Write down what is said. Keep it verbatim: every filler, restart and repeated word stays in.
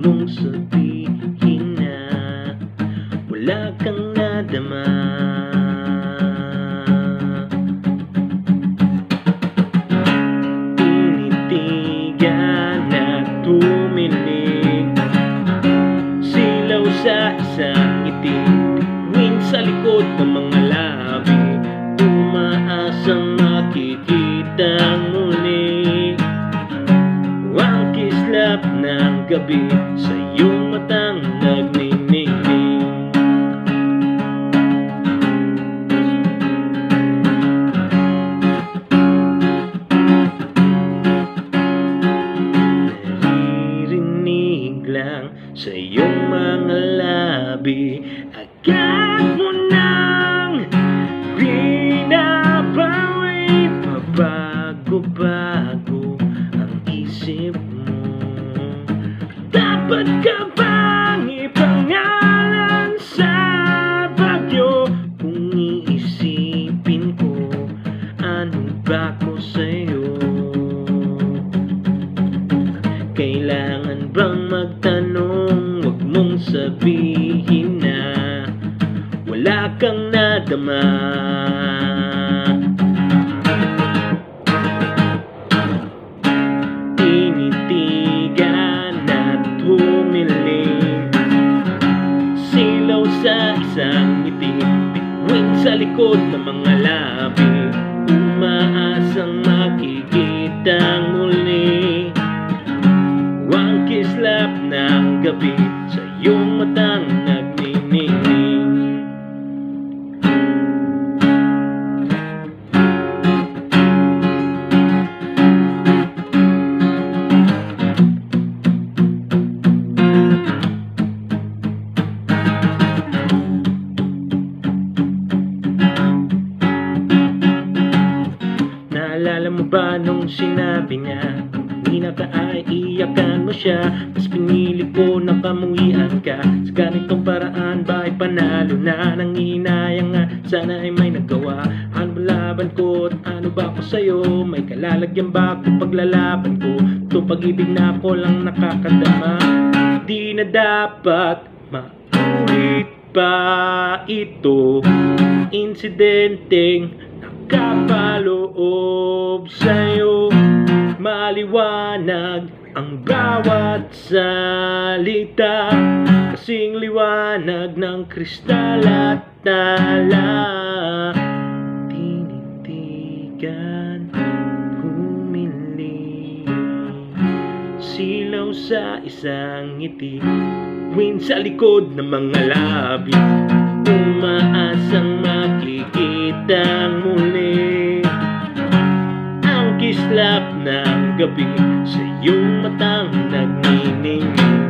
mong sabihin na wala kang nadama. Tinitigan at tumilig, silaw sa isang ngiti, bituin sa likod ng mga labi, umaasang makikitang muli ang kislap ng gabi sa iyong matang nagniningning. Naririnig lang sa iyong mga labi, agad mo nang binabawi, pabago-bago ang isip mo. Dapat ka bang ipangalan sa bagyo? Kung iisipin ko, ano ba ko sa'yo? Kailangan bang magtanong? Huwag mong sabihin na wala kang nadama. Tinitigan at humiling, silaw sa isang ngiti, bituin sa likod ng mga labi, umaasang makikitang muli ang kislap ng gabi sa iyong matang nagniningning. Naalala mo ba nung sinabi niya, kanina ka ay iyakan mo siya, mas pinili ko na kamuhian ka. Sa ganitong paraan ba ay panalo na? Nanginayang nga, sana ay may nagawa. Ano ba laban ko at ano ba ko sa'yo? May kalalagyan ba ako paglalaban ko? Itong pag-ibig na ako lang nakakadama. Di na dapat maulit pa ito, insidenteng nakapaloob sa'yo. Maliwanag ang bawat salita, kasing liwanag ng kristal at tala. Tinitigan, humiling, silaw sa isang ngiti, bituin sa likod ng mga labi, umaasang makikitang muli ang kislap ng gabi sa iyong matang nagniningning.